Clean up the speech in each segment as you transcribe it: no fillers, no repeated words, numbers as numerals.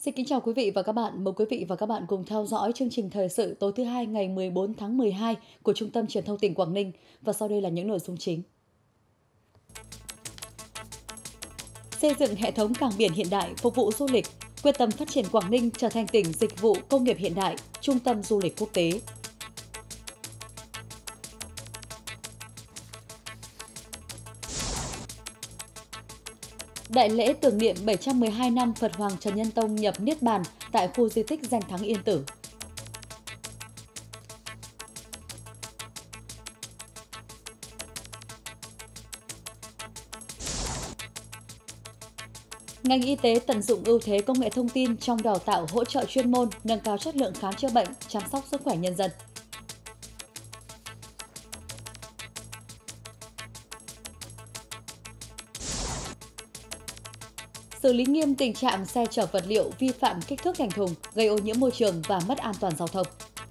Xin kính chào quý vị và các bạn. Mời quý vị và các bạn cùng theo dõi chương trình thời sự tối thứ hai ngày 14 tháng 12 của Trung tâm Truyền thông tỉnh Quảng Ninh. Và sau đây là những nội dung chính. Xây dựng hệ thống cảng biển hiện đại phục vụ du lịch, quyết tâm phát triển Quảng Ninh trở thành tỉnh dịch vụ công nghiệp hiện đại, trung tâm du lịch quốc tế. Đại lễ tưởng niệm 712 năm Phật Hoàng Trần Nhân Tông nhập Niết Bàn tại khu di tích danh thắng Yên Tử. Ngành y tế tận dụng ưu thế công nghệ thông tin trong đào tạo hỗ trợ chuyên môn, nâng cao chất lượng khám chữa bệnh, chăm sóc sức khỏe nhân dân. Xử lý nghiêm tình trạng xe chở vật liệu vi phạm kích thước thành thùng, gây ô nhiễm môi trường và mất an toàn giao thông.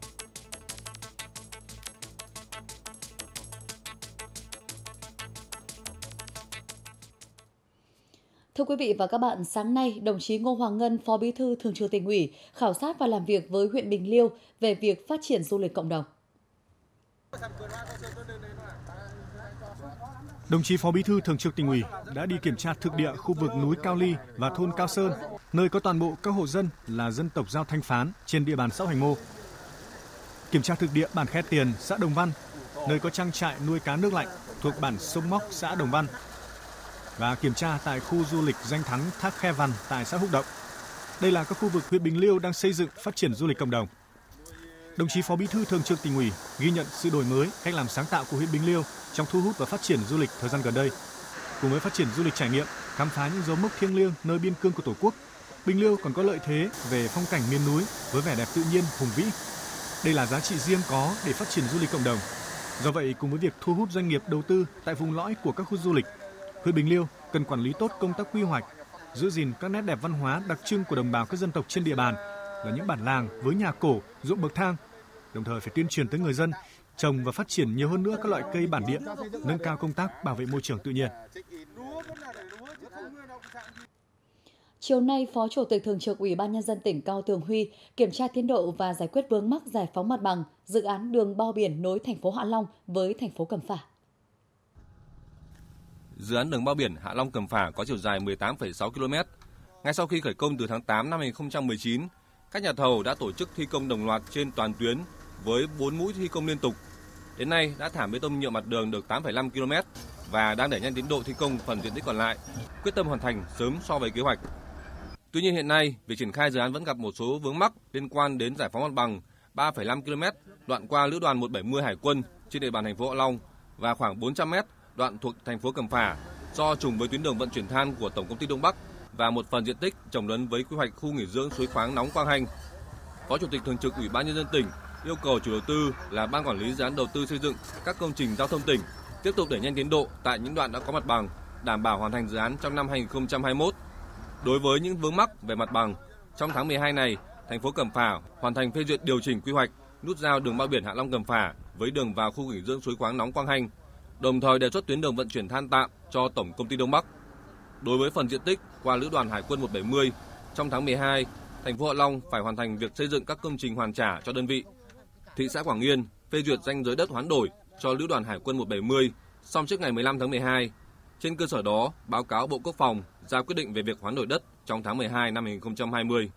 Thưa quý vị và các bạn, sáng nay, đồng chí Ngô Hoàng Ngân, Phó Bí thư Thường trực Tỉnh ủy, khảo sát và làm việc với huyện Bình Liêu về việc phát triển du lịch cộng đồng. Đồng chí Phó Bí thư Thường trực Tỉnh ủy đã đi kiểm tra thực địa khu vực núi Cao Ly và thôn Cao Sơn, nơi có toàn bộ các hộ dân là dân tộc Dao Thanh Phán trên địa bàn xã Hoành Mô. Kiểm tra thực địa bản Khe Tiền, xã Đồng Văn, nơi có trang trại nuôi cá nước lạnh thuộc bản Sông Móc, xã Đồng Văn. Và kiểm tra tại khu du lịch danh thắng Thác Khe Vằn tại xã Húc Động. Đây là các khu vực huyện Bình Liêu đang xây dựng phát triển du lịch cộng đồng. Đồng chí Phó Bí thư Thường trực Tỉnh ủy ghi nhận sự đổi mới, cách làm sáng tạo của huyện Bình Liêu trong thu hút và phát triển du lịch thời gian gần đây. Cùng với phát triển du lịch trải nghiệm, khám phá những dấu mốc thiêng liêng nơi biên cương của Tổ quốc, Bình Liêu còn có lợi thế về phong cảnh miền núi với vẻ đẹp tự nhiên hùng vĩ. Đây là giá trị riêng có để phát triển du lịch cộng đồng. Do vậy, cùng với việc thu hút doanh nghiệp đầu tư tại vùng lõi của các khu du lịch, huyện Bình Liêu cần quản lý tốt công tác quy hoạch, giữ gìn các nét đẹp văn hóa đặc trưng của đồng bào các dân tộc trên địa bàn là những bản làng với nhà cổ, ruộng bậc thang. Đồng thời phải tuyên truyền tới người dân trồng và phát triển nhiều hơn nữa các loại cây bản địa, nâng cao công tác bảo vệ môi trường tự nhiên. Chiều nay, Phó Chủ tịch Thường trực Ủy ban Nhân dân tỉnh Cao Tường Huy kiểm tra tiến độ và giải quyết vướng mắc giải phóng mặt bằng dự án đường bao biển nối thành phố Hạ Long với thành phố Cẩm Phả. Dự án đường bao biển Hạ Long - Cẩm Phả có chiều dài 18,6 km. Ngay sau khi khởi công từ tháng 8 năm 2019, các nhà thầu đã tổ chức thi công đồng loạt trên toàn tuyến với 4 mũi thi công liên tục. Đến nay đã thảm bê tông nhựa mặt đường được 8,5 km và đang đẩy nhanh tiến độ thi công phần diện tích còn lại, quyết tâm hoàn thành sớm so với kế hoạch. Tuy nhiên hiện nay, việc triển khai dự án vẫn gặp một số vướng mắc liên quan đến giải phóng mặt bằng 3,5 km đoạn qua Lữ đoàn 170 Hải quân trên địa bàn thành phố Hạ Long và khoảng 400 m đoạn thuộc thành phố Cẩm Phả do trùng với tuyến đường vận chuyển than của Tổng công ty Đông Bắc và một phần diện tích chồng lấn với quy hoạch khu nghỉ dưỡng suối khoáng nóng Quang Hanh. Phó Chủ tịch Thường trực Ủy ban Nhân dân tỉnh yêu cầu chủ đầu tư là Ban Quản lý Dự án Đầu tư xây dựng các công trình giao thông tỉnh tiếp tục đẩy nhanh tiến độ tại những đoạn đã có mặt bằng, đảm bảo hoàn thành dự án trong năm 2021. Đối với những vướng mắc về mặt bằng, trong tháng 12 này, thành phố Cẩm Phả hoàn thành phê duyệt điều chỉnh quy hoạch nút giao đường bao biển Hạ Long - Cẩm Phả với đường vào khu nghỉ dưỡng suối khoáng nóng Quang Hanh, đồng thời đề xuất tuyến đường vận chuyển than tạm cho Tổng công ty Đông Bắc. Đối với phần diện tích qua Lữ đoàn Hải quân 170, trong tháng 12, thành phố Hạ Long phải hoàn thành việc xây dựng các công trình hoàn trả cho đơn vị. Thị xã Quảng Yên phê duyệt ranh giới đất hoán đổi cho Lữ đoàn Hải quân 170 xong trước ngày 15 tháng 12. Trên cơ sở đó, báo cáo Bộ Quốc phòng ra quyết định về việc hoán đổi đất trong tháng 12 năm 2020.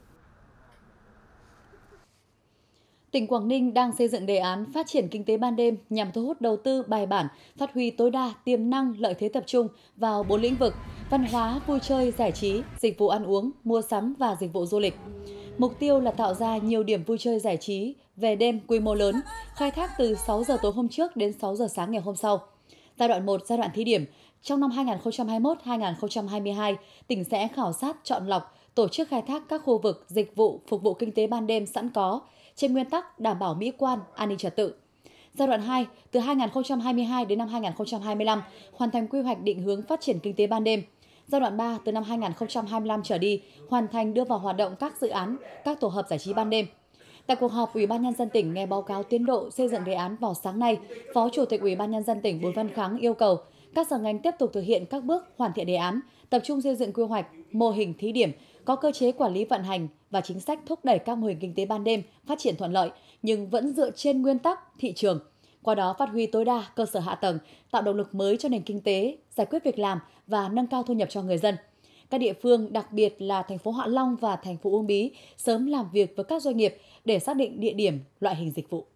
Tỉnh Quảng Ninh đang xây dựng đề án phát triển kinh tế ban đêm nhằm thu hút đầu tư bài bản, phát huy tối đa tiềm năng lợi thế tập trung vào 4 lĩnh vực: văn hóa, vui chơi, giải trí, dịch vụ ăn uống, mua sắm và dịch vụ du lịch. Mục tiêu là tạo ra nhiều điểm vui chơi giải trí về đêm quy mô lớn, khai thác từ 6 giờ tối hôm trước đến 6 giờ sáng ngày hôm sau. Giai đoạn 1, giai đoạn thí điểm, trong năm 2021-2022, tỉnh sẽ khảo sát chọn lọc, tổ chức khai thác các khu vực dịch vụ phục vụ kinh tế ban đêm sẵn có, trên nguyên tắc đảm bảo mỹ quan, an ninh trật tự. Giai đoạn 2, từ 2022 đến năm 2025, hoàn thành quy hoạch định hướng phát triển kinh tế ban đêm. Giai đoạn 3, từ năm 2025 trở đi, hoàn thành đưa vào hoạt động các dự án, các tổ hợp giải trí ban đêm. Tại cuộc họp, Ủy ban Nhân dân tỉnh nghe báo cáo tiến độ xây dựng đề án vào sáng nay, Phó Chủ tịch Ủy ban Nhân dân tỉnh Bùi Văn Kháng yêu cầu các sở ngành tiếp tục thực hiện các bước hoàn thiện đề án, tập trung xây dựng quy hoạch, mô hình thí điểm, có cơ chế quản lý vận hành và chính sách thúc đẩy các mô hình kinh tế ban đêm phát triển thuận lợi nhưng vẫn dựa trên nguyên tắc thị trường. Qua đó phát huy tối đa cơ sở hạ tầng, tạo động lực mới cho nền kinh tế, giải quyết việc làm và nâng cao thu nhập cho người dân. Các địa phương, đặc biệt là thành phố Hạ Long và thành phố Uông Bí sớm làm việc với các doanh nghiệp để xác định địa điểm, loại hình dịch vụ.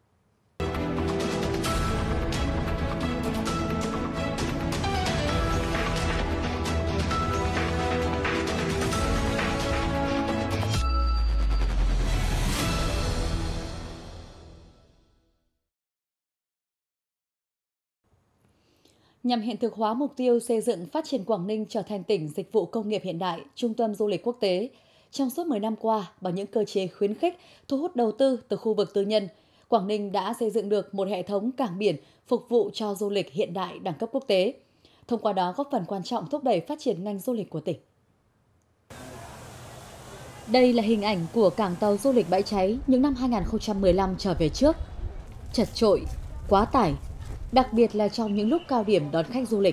Nhằm hiện thực hóa mục tiêu xây dựng phát triển Quảng Ninh trở thành tỉnh dịch vụ công nghiệp hiện đại, trung tâm du lịch quốc tế, trong suốt 10 năm qua, bằng những cơ chế khuyến khích, thu hút đầu tư từ khu vực tư nhân, Quảng Ninh đã xây dựng được một hệ thống cảng biển phục vụ cho du lịch hiện đại đẳng cấp quốc tế. Thông qua đó góp phần quan trọng thúc đẩy phát triển ngành du lịch của tỉnh. Đây là hình ảnh của cảng tàu du lịch Bãi Cháy những năm 2015 trở về trước. Chật chội, quá tải, đặc biệt là trong những lúc cao điểm đón khách du lịch.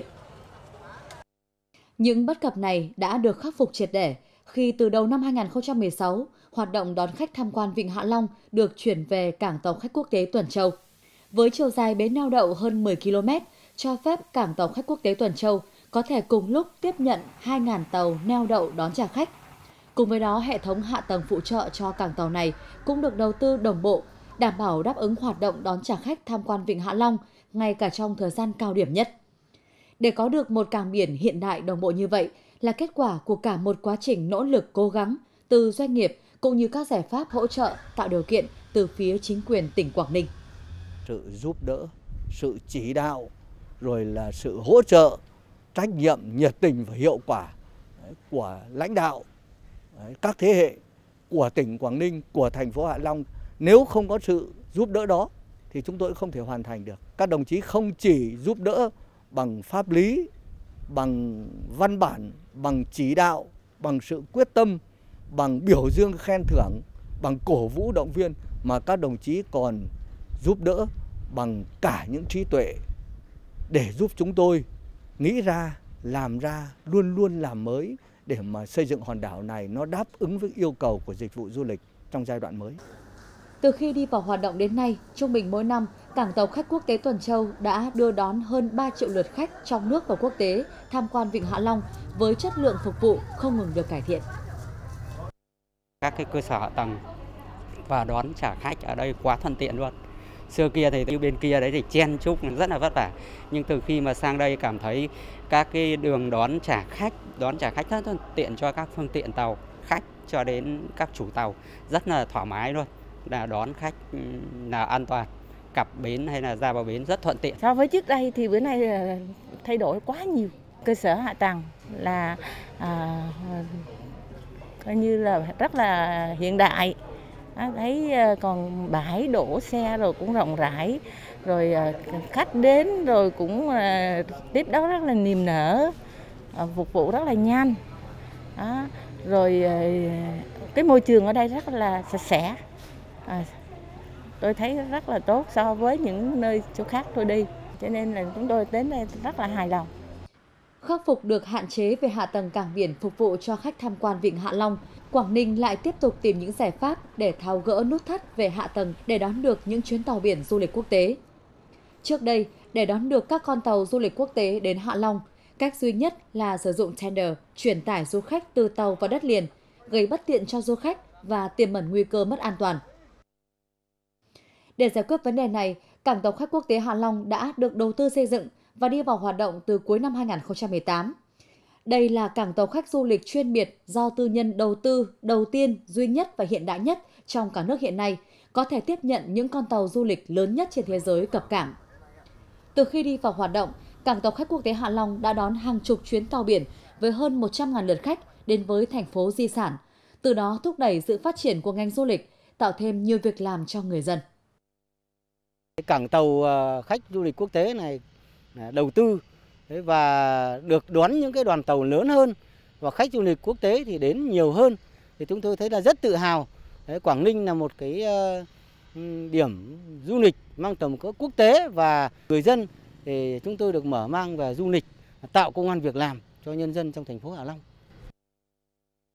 Những bất cập này đã được khắc phục triệt để khi từ đầu năm 2016, hoạt động đón khách tham quan Vịnh Hạ Long được chuyển về cảng tàu khách quốc tế Tuần Châu. Với chiều dài bến neo đậu hơn 10 km, cho phép cảng tàu khách quốc tế Tuần Châu có thể cùng lúc tiếp nhận 2.000 tàu neo đậu đón trả khách. Cùng với đó, hệ thống hạ tầng phụ trợ cho cảng tàu này cũng được đầu tư đồng bộ, đảm bảo đáp ứng hoạt động đón trả khách tham quan Vịnh Hạ Long ngay cả trong thời gian cao điểm nhất. Để có được một cảng biển hiện đại đồng bộ như vậy là kết quả của cả một quá trình nỗ lực cố gắng từ doanh nghiệp cũng như các giải pháp hỗ trợ tạo điều kiện từ phía chính quyền tỉnh Quảng Ninh. Sự giúp đỡ, sự chỉ đạo, rồi là sự hỗ trợ, trách nhiệm, nhiệt tình và hiệu quả của lãnh đạo các thế hệ của tỉnh Quảng Ninh, của thành phố Hạ Long. Nếu không có sự giúp đỡ đó thì chúng tôi không thể hoàn thành được. Các đồng chí không chỉ giúp đỡ bằng pháp lý, bằng văn bản, bằng chỉ đạo, bằng sự quyết tâm, bằng biểu dương khen thưởng, bằng cổ vũ động viên, mà các đồng chí còn giúp đỡ bằng cả những trí tuệ để giúp chúng tôi nghĩ ra, làm ra, luôn luôn làm mới để mà xây dựng hòn đảo này nó đáp ứng với yêu cầu của dịch vụ du lịch trong giai đoạn mới. Từ khi đi vào hoạt động đến nay, trung bình mỗi năm, cảng tàu khách quốc tế Tuần Châu đã đưa đón hơn 3 triệu lượt khách trong nước và quốc tế tham quan Vịnh Hạ Long với chất lượng phục vụ không ngừng được cải thiện. Các cái cơ sở hạ tầng và đón trả khách ở đây quá thuận tiện luôn. Xưa kia thì như bên kia đấy thì chen chúc rất là vất vả. Nhưng từ khi mà sang đây cảm thấy các cái đường đón trả khách rất thuận tiện cho các phương tiện tàu khách cho đến các chủ tàu, rất là thoải mái luôn. Là đón khách là an toàn, cập bến hay là ra vào bến rất thuận tiện. So với trước đây thì bữa nay thay đổi quá nhiều. Cơ sở hạ tầng là coi như là rất là hiện đại. Thấy còn bãi đổ xe rồi cũng rộng rãi, rồi khách đến rồi cũng tiếp đón rất là niềm nở, phục vụ rất là nhanh. Rồi cái môi trường ở đây rất là sạch sẽ. Tôi thấy rất là tốt so với những nơi chỗ khác tôi đi, cho nên là chúng tôi đến đây rất là hài lòng. Khắc phục được hạn chế về hạ tầng cảng biển phục vụ cho khách tham quan Vịnh Hạ Long, Quảng Ninh lại tiếp tục tìm những giải pháp để tháo gỡ nút thắt về hạ tầng để đón được những chuyến tàu biển du lịch quốc tế. Trước đây, để đón được các con tàu du lịch quốc tế đến Hạ Long, cách duy nhất là sử dụng tender chuyển tải du khách từ tàu vào đất liền, gây bất tiện cho du khách và tiềm ẩn nguy cơ mất an toàn. Để giải quyết vấn đề này, cảng tàu khách quốc tế Hạ Long đã được đầu tư xây dựng và đi vào hoạt động từ cuối năm 2018. Đây là cảng tàu khách du lịch chuyên biệt do tư nhân đầu tư đầu tiên, duy nhất và hiện đại nhất trong cả nước hiện nay, có thể tiếp nhận những con tàu du lịch lớn nhất trên thế giới cập cảng. Từ khi đi vào hoạt động, cảng tàu khách quốc tế Hạ Long đã đón hàng chục chuyến tàu biển với hơn 100.000 lượt khách đến với thành phố di sản, từ đó thúc đẩy sự phát triển của ngành du lịch, tạo thêm nhiều việc làm cho người dân. Cảng tàu khách du lịch quốc tế này đầu tư và được đón những cái đoàn tàu lớn hơn và khách du lịch quốc tế thì đến nhiều hơn, thì chúng tôi thấy là rất tự hào. Quảng Ninh là một cái điểm du lịch mang tầm cỡ quốc tế và người dân thì chúng tôi được mở mang về du lịch, tạo công ăn việc làm cho nhân dân trong thành phố Hạ Long.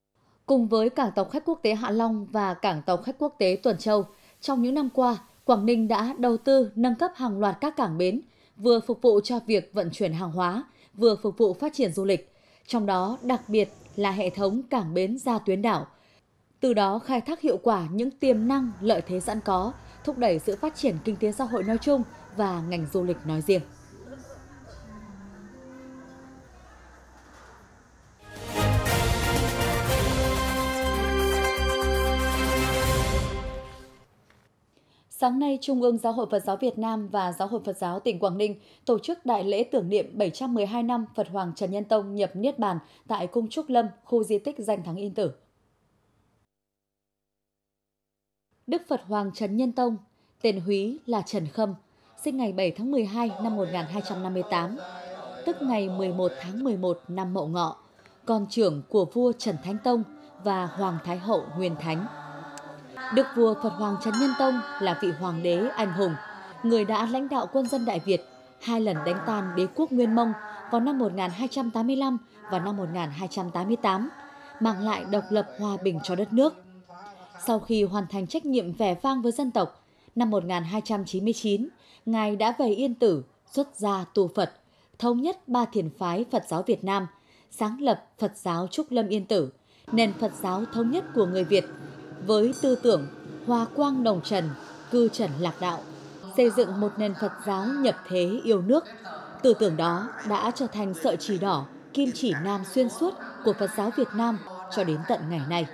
Cùng với cảng tàu khách quốc tế Hạ Long và cảng tàu khách quốc tế Tuần Châu, trong những năm qua, Quảng Ninh đã đầu tư nâng cấp hàng loạt các cảng bến, vừa phục vụ cho việc vận chuyển hàng hóa, vừa phục vụ phát triển du lịch. Trong đó đặc biệt là hệ thống cảng bến ra tuyến đảo. Từ đó khai thác hiệu quả những tiềm năng, lợi thế sẵn có, thúc đẩy sự phát triển kinh tế xã hội nói chung và ngành du lịch nói riêng. Sáng nay, Trung ương Giáo hội Phật giáo Việt Nam và Giáo hội Phật giáo tỉnh Quảng Ninh tổ chức đại lễ tưởng niệm 712 năm Phật Hoàng Trần Nhân Tông nhập Niết Bàn tại Cung Trúc Lâm, khu di tích Danh Thắng Yên Tử. Đức Phật Hoàng Trần Nhân Tông, tên húy là Trần Khâm, sinh ngày 7 tháng 12 năm 1258, tức ngày 11 tháng 11 năm Mậu Ngọ, con trưởng của vua Trần Thánh Tông và Hoàng Thái Hậu Nguyên Thánh. Đức vua Phật Hoàng Trần Nhân Tông là vị hoàng đế anh hùng, người đã lãnh đạo quân dân Đại Việt, 2 lần đánh tan đế quốc Nguyên Mông vào năm 1285 và năm 1288, mang lại độc lập hòa bình cho đất nước. Sau khi hoàn thành trách nhiệm vẻ vang với dân tộc, năm 1299, Ngài đã về Yên Tử, xuất gia tu Phật, thống nhất 3 thiền phái Phật giáo Việt Nam, sáng lập Phật giáo Trúc Lâm Yên Tử, nền Phật giáo thống nhất của người Việt, với tư tưởng hòa quang đồng trần, cư trần lạc đạo, xây dựng một nền Phật giáo nhập thế yêu nước. Tư tưởng đó đã trở thành sợi chỉ đỏ, kim chỉ nam xuyên suốt của Phật giáo Việt Nam cho đến tận ngày nay.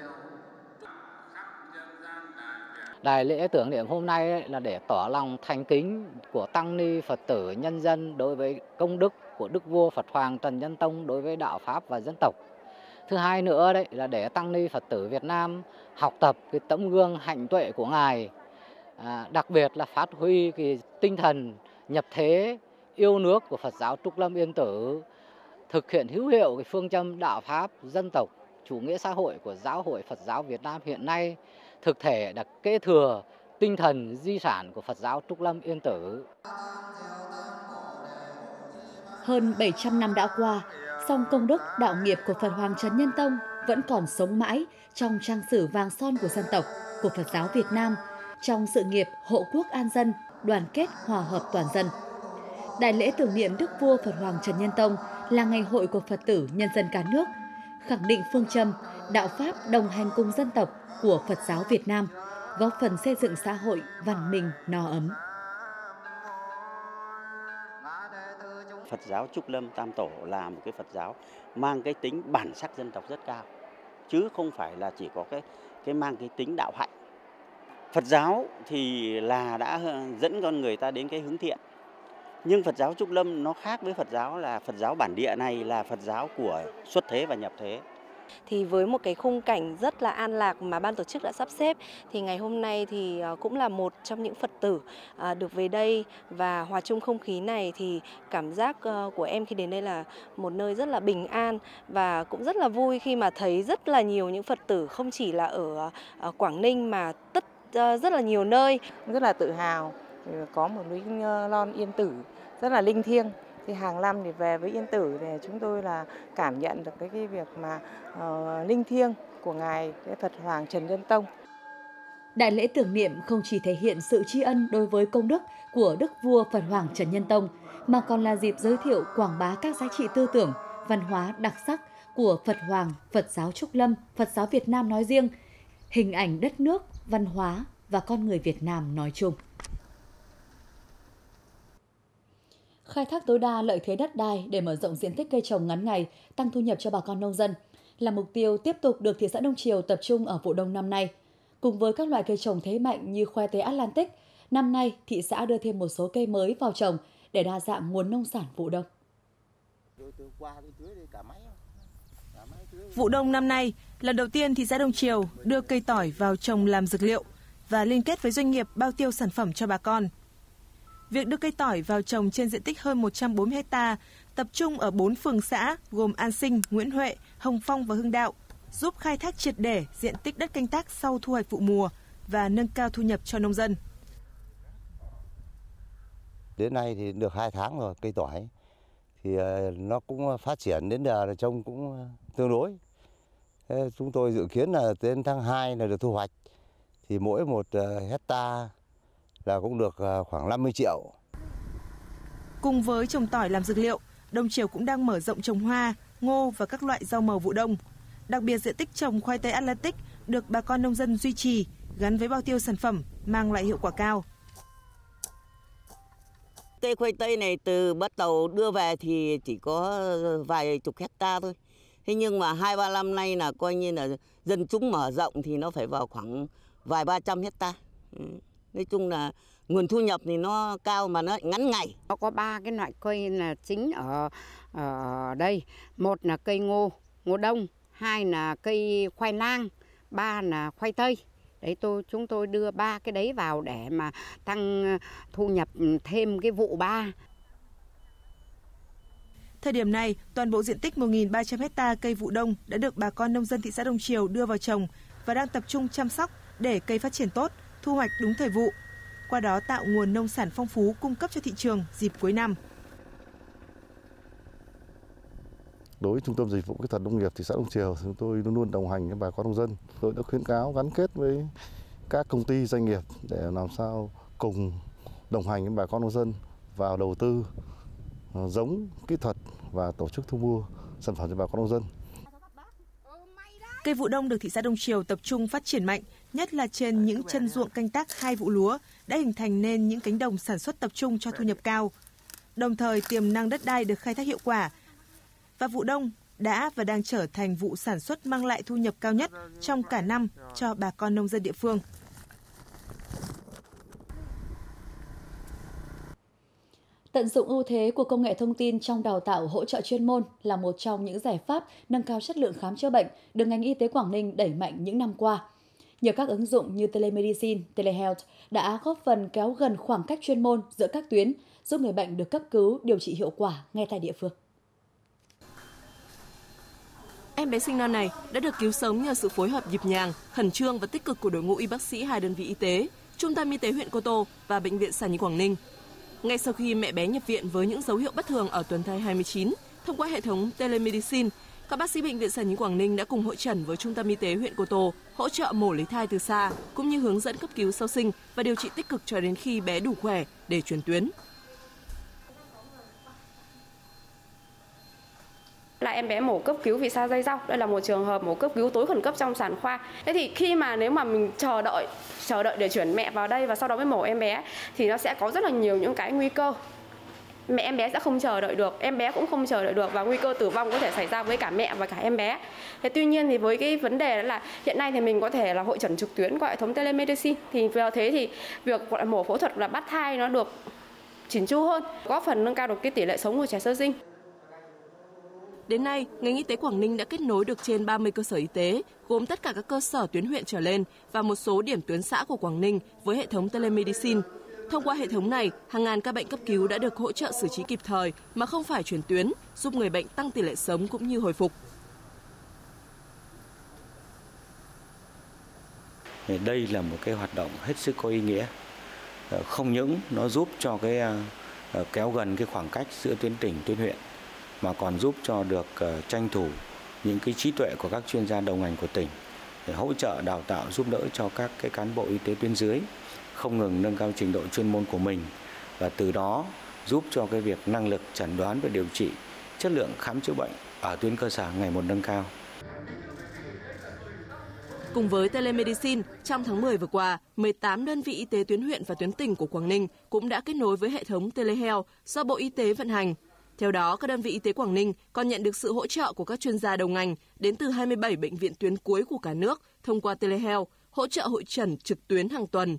Đại lễ tưởng niệm hôm nay là để tỏ lòng thành kính của tăng ni Phật tử nhân dân đối với công đức của Đức vua Phật Hoàng Trần Nhân Tông đối với đạo pháp và dân tộc. Thứ hai nữa đấy là để tăng ni Phật tử Việt Nam học tập cái tấm gương hạnh tuệ của Ngài, đặc biệt là phát huy cái tinh thần nhập thế yêu nước của Phật giáo Trúc Lâm Yên Tử, thực hiện hữu hiệu cái phương châm đạo pháp dân tộc chủ nghĩa xã hội của Giáo hội Phật giáo Việt Nam hiện nay, thực thể đã kế thừa tinh thần di sản của Phật giáo Trúc Lâm Yên Tử. Hơn 700 năm đã qua, song công đức đạo nghiệp của Phật Hoàng Trần Nhân Tông vẫn còn sống mãi trong trang sử vàng son của dân tộc, của Phật giáo Việt Nam, trong sự nghiệp hộ quốc an dân, đoàn kết hòa hợp toàn dân. Đại lễ tưởng niệm Đức vua Phật Hoàng Trần Nhân Tông là ngày hội của Phật tử nhân dân cả nước, khẳng định phương châm đạo pháp đồng hành cùng dân tộc của Phật giáo Việt Nam, góp phần xây dựng xã hội văn minh no ấm. Phật giáo Trúc Lâm Tam Tổ là một cái Phật giáo mang cái tính bản sắc dân tộc rất cao, chứ không phải là chỉ có cái mang cái tính đạo hạnh. Phật giáo thì là đã dẫn con người ta đến cái hướng thiện. Nhưng Phật giáo Trúc Lâm nó khác với Phật giáo là Phật giáo bản địa này là Phật giáo của xuất thế và nhập thế. Thì với một cái khung cảnh rất là an lạc mà ban tổ chức đã sắp xếp, thì ngày hôm nay thì cũng là một trong những Phật tử được về đây và hòa chung không khí này, thì cảm giác của em khi đến đây là một nơi rất là bình an, và cũng rất là vui khi mà thấy rất là nhiều những Phật tử không chỉ là ở Quảng Ninh mà rất là nhiều nơi. Rất là tự hào có một núi non Yên Tử rất là linh thiêng. Thì hàng năm thì về với Yên Tử để chúng tôi là cảm nhận được cái việc mà linh thiêng của Ngài cái Phật Hoàng Trần Nhân Tông. Đại lễ tưởng niệm không chỉ thể hiện sự tri ân đối với công đức của Đức vua Phật Hoàng Trần Nhân Tông, mà còn là dịp giới thiệu quảng bá các giá trị tư tưởng, văn hóa đặc sắc của Phật Hoàng, Phật giáo Trúc Lâm, Phật giáo Việt Nam nói riêng, hình ảnh đất nước, văn hóa và con người Việt Nam nói chung. Khai thác tối đa lợi thế đất đai để mở rộng diện tích cây trồng ngắn ngày, tăng thu nhập cho bà con nông dân là mục tiêu tiếp tục được thị xã Đông Triều tập trung ở vụ đông năm nay. Cùng với các loại cây trồng thế mạnh như khoai tây Atlantic, năm nay thị xã đưa thêm một số cây mới vào trồng để đa dạng nguồn nông sản vụ đông. Vụ đông năm nay, lần đầu tiên thị xã Đông Triều đưa cây tỏi vào trồng làm dược liệu và liên kết với doanh nghiệp bao tiêu sản phẩm cho bà con. Việc đưa cây tỏi vào trồng trên diện tích hơn 140 ha, tập trung ở 4 phường xã gồm An Sinh, Nguyễn Huệ, Hồng Phong và Hưng Đạo, giúp khai thác triệt để diện tích đất canh tác sau thu hoạch vụ mùa và nâng cao thu nhập cho nông dân. Đến nay thì được 2 tháng rồi, cây tỏi thì nó cũng phát triển, đến giờ là trông cũng tương đối. Chúng tôi dự kiến là đến tháng 2 là được thu hoạch, thì mỗi 1 hectare là cũng được khoảng 50 triệu. Cùng với trồng tỏi làm dược liệu, Đông Triều cũng đang mở rộng trồng hoa, ngô và các loại rau màu vụ đông. Đặc biệt diện tích trồng khoai tây Atlantic được bà con nông dân duy trì, gắn với bao tiêu sản phẩm, mang lại hiệu quả cao. Cây khoai tây này từ bắt đầu đưa về thì chỉ có vài chục hecta thôi. Thế nhưng mà 2-3 năm nay là coi như là dân chúng mở rộng thì nó phải vào khoảng vài 300 hecta. Nói chung là nguồn thu nhập thì nó cao mà nó ngắn ngày. Nó có 3 cái loại cây là chính ở đây. 1 là cây ngô đông, 2 là cây khoai lang, 3 là khoai tây. Đấy, chúng tôi đưa 3 cái đấy vào để mà tăng thu nhập thêm cái vụ 3. Thời điểm này, toàn bộ diện tích 1.300 hecta cây vụ đông đã được bà con nông dân thị xã Đông Triều đưa vào trồng và đang tập trung chăm sóc để cây phát triển tốt, thu hoạch đúng thời vụ. Qua đó tạo nguồn nông sản phong phú cung cấp cho thị trường dịp cuối năm. Đối với Trung tâm Dịch vụ Kỹ thuật Nông nghiệp thị xã Đông Triều, chúng tôi luôn luôn đồng hành với bà con nông dân. Tôi đã khuyến cáo gắn kết với các công ty doanh nghiệp để làm sao cùng đồng hành với bà con nông dân vào đầu tư giống, kỹ thuật và tổ chức thu mua sản phẩm cho bà con nông dân. Cây vụ đông được thị xã Đông Triều tập trung phát triển mạnh, nhất là trên những chân ruộng canh tác 2 vụ lúa đã hình thành nên những cánh đồng sản xuất tập trung cho thu nhập cao. Đồng thời tiềm năng đất đai được khai thác hiệu quả và vụ đông đã và đang trở thành vụ sản xuất mang lại thu nhập cao nhất trong cả năm cho bà con nông dân địa phương. Tận dụng ưu thế của công nghệ thông tin trong đào tạo hỗ trợ chuyên môn là một trong những giải pháp nâng cao chất lượng khám chữa bệnh được ngành y tế Quảng Ninh đẩy mạnh những năm qua. Nhờ các ứng dụng như telemedicine, telehealth đã góp phần kéo gần khoảng cách chuyên môn giữa các tuyến, giúp người bệnh được cấp cứu, điều trị hiệu quả ngay tại địa phương. Em bé sinh non này đã được cứu sống nhờ sự phối hợp nhịp nhàng, khẩn trương và tích cực của đội ngũ y bác sĩ 2 đơn vị y tế, Trung tâm Y tế huyện Cô Tô và Bệnh viện Sản Nhi Quảng Ninh. Ngay sau khi mẹ bé nhập viện với những dấu hiệu bất thường ở tuần thai 29, thông qua hệ thống telemedicine, các bác sĩ Bệnh viện Sản Nhi Quảng Ninh đã cùng hội chẩn với Trung tâm Y tế huyện Cô Tô, hỗ trợ mổ lấy thai từ xa, cũng như hướng dẫn cấp cứu sau sinh và điều trị tích cực cho đến khi bé đủ khỏe để chuyển tuyến. Là em bé mổ cấp cứu vì sa dây răng. Đây là một trường hợp mổ cấp cứu tối khẩn cấp trong sản khoa. Thế thì khi mà nếu mà mình chờ đợi để chuyển mẹ vào đây và sau đó mới mổ em bé thì nó sẽ có rất là nhiều những cái nguy cơ. Mẹ em bé sẽ không chờ đợi được, em bé cũng không chờ đợi được và nguy cơ tử vong có thể xảy ra với cả mẹ và cả em bé. Thế tuy nhiên thì với cái vấn đề đó là hiện nay thì mình có thể là hội chẩn trực tuyến qua hệ thống telemedicine, thì vào thế thì việc gọi là mổ phẫu thuật là bắt thai nó được chỉn chu hơn, góp phần nâng cao được cái tỷ lệ sống của trẻ sơ sinh. Đến nay, ngành y tế Quảng Ninh đã kết nối được trên 30 cơ sở y tế, gồm tất cả các cơ sở tuyến huyện trở lên và một số điểm tuyến xã của Quảng Ninh với hệ thống telemedicine. Thông qua hệ thống này, hàng ngàn ca bệnh cấp cứu đã được hỗ trợ xử trí kịp thời mà không phải chuyển tuyến, giúp người bệnh tăng tỷ lệ sống cũng như hồi phục. Đây là một cái hoạt động hết sức có ý nghĩa. Không những nó giúp cho cái kéo gần cái khoảng cách giữa tuyến tỉnh, tuyến huyện, mà còn giúp cho được tranh thủ những cái trí tuệ của các chuyên gia đầu ngành của tỉnh để hỗ trợ đào tạo giúp đỡ cho các cái cán bộ y tế tuyến dưới không ngừng nâng cao trình độ chuyên môn của mình và từ đó giúp cho cái việc năng lực chẩn đoán và điều trị, chất lượng khám chữa bệnh ở tuyến cơ sở ngày một nâng cao. Cùng với telemedicine, trong tháng 10 vừa qua, 18 đơn vị y tế tuyến huyện và tuyến tỉnh của Quảng Ninh cũng đã kết nối với hệ thống telehealth do Bộ Y tế vận hành. Theo đó, các đơn vị y tế Quảng Ninh còn nhận được sự hỗ trợ của các chuyên gia đầu ngành đến từ 27 bệnh viện tuyến cuối của cả nước thông qua telehealth, hỗ trợ hội chẩn trực tuyến hàng tuần.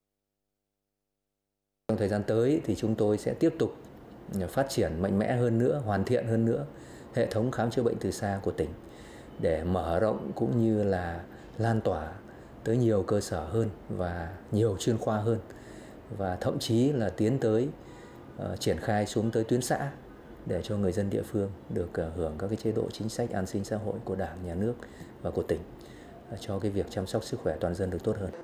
Trong thời gian tới thì chúng tôi sẽ tiếp tục phát triển mạnh mẽ hơn nữa, hoàn thiện hơn nữa hệ thống khám chữa bệnh từ xa của tỉnh để mở rộng cũng như là lan tỏa tới nhiều cơ sở hơn và nhiều chuyên khoa hơn và thậm chí là tiến tới triển khai xuống tới tuyến xã để cho người dân địa phương được hưởng các cái chế độ chính sách an sinh xã hội của Đảng, Nhà nước và của tỉnh cho cái việc chăm sóc sức khỏe toàn dân được tốt hơn.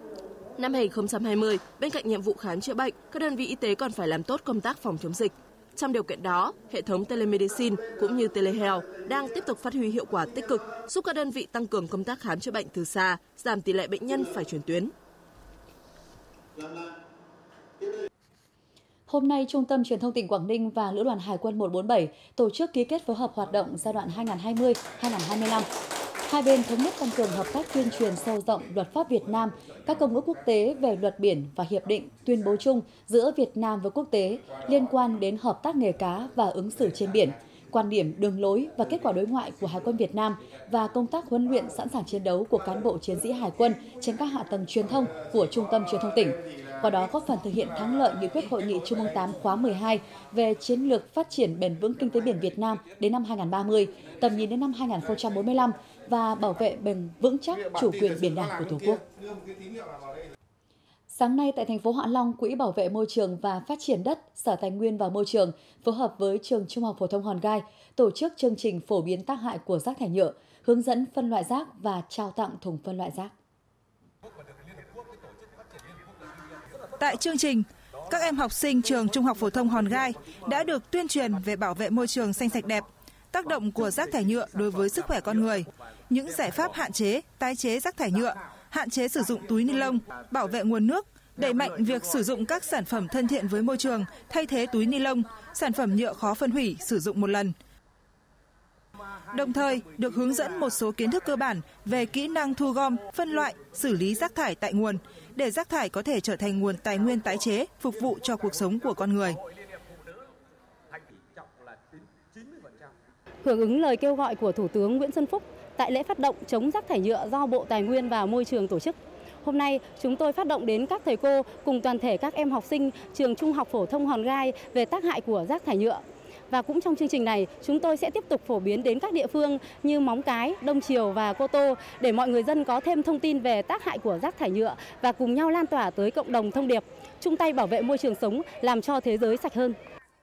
Năm 2020, bên cạnh nhiệm vụ khám chữa bệnh, các đơn vị y tế còn phải làm tốt công tác phòng chống dịch. Trong điều kiện đó, hệ thống telemedicine cũng như telehealth đang tiếp tục phát huy hiệu quả tích cực, giúp các đơn vị tăng cường công tác khám chữa bệnh từ xa, giảm tỷ lệ bệnh nhân phải chuyển tuyến. Hôm nay, Trung tâm Truyền thông tỉnh Quảng Ninh và Lữ đoàn Hải quân 147 tổ chức ký kết phối hợp hoạt động giai đoạn 2020-2025. Hai bên thống nhất tăng cường hợp tác tuyên truyền sâu rộng luật pháp Việt Nam, các công ước quốc tế về luật biển và hiệp định, tuyên bố chung giữa Việt Nam với quốc tế liên quan đến hợp tác nghề cá và ứng xử trên biển, quan điểm, đường lối và kết quả đối ngoại của Hải quân Việt Nam và công tác huấn luyện sẵn sàng chiến đấu của cán bộ chiến sĩ Hải quân trên các hạ tầng truyền thông của Trung tâm Truyền thông tỉnh. Qua đó góp phần thực hiện thắng lợi nghị quyết Hội nghị Trung ương 8 khóa 12 về chiến lược phát triển bền vững kinh tế biển Việt Nam đến năm 2030, tầm nhìn đến năm 2045 và bảo vệ bền vững chắc chủ quyền biển đảo của Tổ quốc. Sáng nay tại thành phố Hạ Long, Quỹ Bảo vệ Môi trường và Phát triển đất, Sở Tài nguyên và Môi trường phối hợp với Trường Trung học phổ thông Hòn Gai tổ chức chương trình phổ biến tác hại của rác thải nhựa, hướng dẫn phân loại rác và trao tặng thùng phân loại rác. Tại chương trình, các em học sinh Trường Trung học phổ thông Hòn Gai đã được tuyên truyền về bảo vệ môi trường xanh sạch đẹp, tác động của rác thải nhựa đối với sức khỏe con người, những giải pháp hạn chế, tái chế rác thải nhựa, hạn chế sử dụng túi ni lông, bảo vệ nguồn nước, đẩy mạnh việc sử dụng các sản phẩm thân thiện với môi trường, thay thế túi ni lông, sản phẩm nhựa khó phân hủy, sử dụng một lần. Đồng thời, được hướng dẫn một số kiến thức cơ bản về kỹ năng thu gom, phân loại, xử lý rác thải tại nguồn, để rác thải có thể trở thành nguồn tài nguyên tái chế, phục vụ cho cuộc sống của con người. Hưởng ứng lời kêu gọi của Thủ tướng Nguyễn Xuân Phúc tại lễ phát động chống rác thải nhựa do Bộ Tài nguyên và Môi trường tổ chức, hôm nay chúng tôi phát động đến các thầy cô cùng toàn thể các em học sinh Trường Trung học phổ thông Hòn Gai về tác hại của rác thải nhựa. Và cũng trong chương trình này, chúng tôi sẽ tiếp tục phổ biến đến các địa phương như Móng Cái, Đông Triều và Cô Tô để mọi người dân có thêm thông tin về tác hại của rác thải nhựa và cùng nhau lan tỏa tới cộng đồng thông điệp chung tay bảo vệ môi trường sống, làm cho thế giới sạch hơn.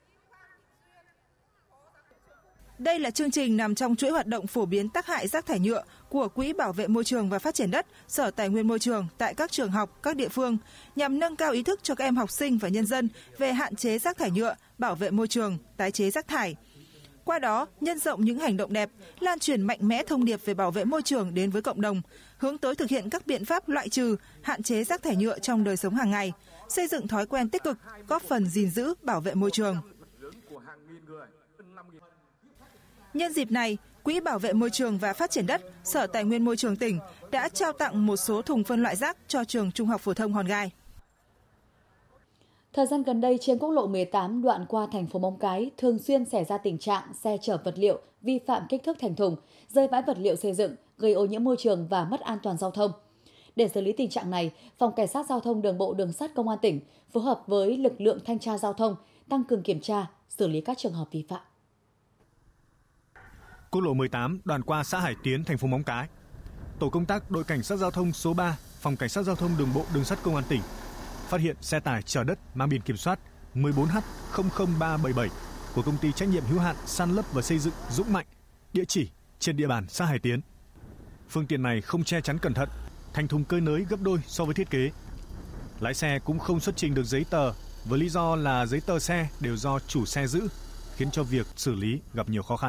Đây là chương trình nằm trong chuỗi hoạt động phổ biến tác hại rác thải nhựa của Quỹ Bảo vệ Môi trường và Phát triển đất, Sở Tài nguyên Môi trường tại các trường học, các địa phương, nhằm nâng cao ý thức cho các em học sinh và nhân dân về hạn chế rác thải nhựa, bảo vệ môi trường, tái chế rác thải. Qua đó, nhân rộng những hành động đẹp, lan truyền mạnh mẽ thông điệp về bảo vệ môi trường đến với cộng đồng, hướng tới thực hiện các biện pháp loại trừ, hạn chế rác thải nhựa trong đời sống hàng ngày, xây dựng thói quen tích cực, góp phần gìn giữ, bảo vệ môi trường. Nhân dịp này, Quỹ Bảo vệ Môi trường và Phát triển đất, Sở Tài nguyên Môi trường tỉnh đã trao tặng một số thùng phân loại rác cho Trường Trung học phổ thông Hòn Gai. Thời gian gần đây, trên quốc lộ 18 đoạn qua thành phố Móng Cái thường xuyên xảy ra tình trạng xe chở vật liệu vi phạm kích thước thành thùng, rơi vãi vật liệu xây dựng, gây ô nhiễm môi trường và mất an toàn giao thông. Để xử lý tình trạng này, Phòng Cảnh sát Giao thông Đường bộ Đường sắt Công an tỉnh phối hợp với lực lượng thanh tra giao thông tăng cường kiểm tra, xử lý các trường hợp vi phạm. Quốc lộ 18 đoạn qua xã Hải Tiến, thành phố Móng Cái. Tổ công tác đội cảnh sát giao thông số 3, Phòng Cảnh sát Giao thông Đường bộ Đường sắt Công an tỉnh phát hiện xe tải chở đất mang biển kiểm soát 14H00377 của công ty trách nhiệm hữu hạn san lấp và xây dựng Dũng Mạnh, địa chỉ trên địa bàn xã Hải Tiến. Phương tiện này không che chắn cẩn thận, thành thùng cơi nới gấp đôi so với thiết kế. Lái xe cũng không xuất trình được giấy tờ với lý do là giấy tờ xe đều do chủ xe giữ, khiến cho việc xử lý gặp nhiều khó khăn.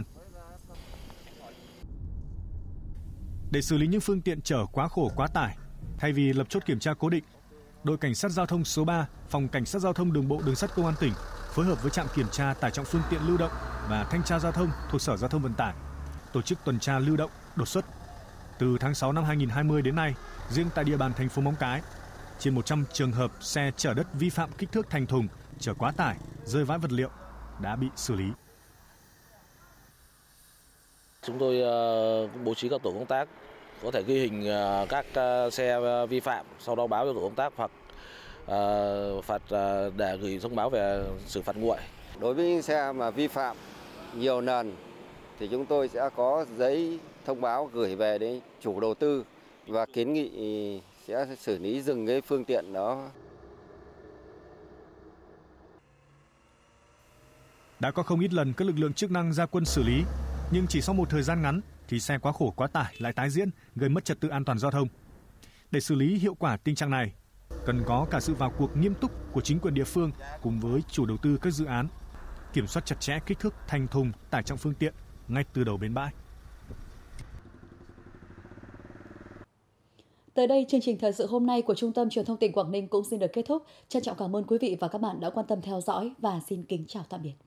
Để xử lý những phương tiện chở quá khổ quá tải, thay vì lập chốt kiểm tra cố định, đội cảnh sát giao thông số 3, Phòng Cảnh sát Giao thông Đường bộ Đường sắt Công an tỉnh phối hợp với trạm kiểm tra tải trọng phương tiện lưu động và thanh tra giao thông thuộc Sở Giao thông Vận tải tổ chức tuần tra lưu động đột xuất. Từ tháng 6 năm 2020 đến nay, riêng tại địa bàn thành phố Móng Cái, trên 100 trường hợp xe chở đất vi phạm kích thước thành thùng, chở quá tải, rơi vãi vật liệu đã bị xử lý. Chúng tôi bố trí các tổ công tác có thể ghi hình các xe vi phạm, sau đó báo cho tổ công tác hoặc phạt để gửi thông báo về xử phạt nguội. Đối với những xe mà vi phạm nhiều lần thì chúng tôi sẽ có giấy thông báo gửi về đến chủ đầu tư và kiến nghị sẽ xử lý dừng cái phương tiện đó. Đã có không ít lần các lực lượng chức năng ra quân xử lý, nhưng chỉ sau một thời gian ngắn thì xe quá khổ quá tải lại tái diễn, gây mất trật tự an toàn giao thông. Để xử lý hiệu quả tình trạng này, cần có cả sự vào cuộc nghiêm túc của chính quyền địa phương cùng với chủ đầu tư các dự án. kiểm soát chặt chẽ kích thước thành thùng, tải trọng phương tiện ngay từ đầu bến bãi. Tới đây, chương trình thời sự hôm nay của Trung tâm Truyền thông tỉnh Quảng Ninh cũng xin được kết thúc. Trân trọng cảm ơn quý vị và các bạn đã quan tâm theo dõi và xin kính chào tạm biệt.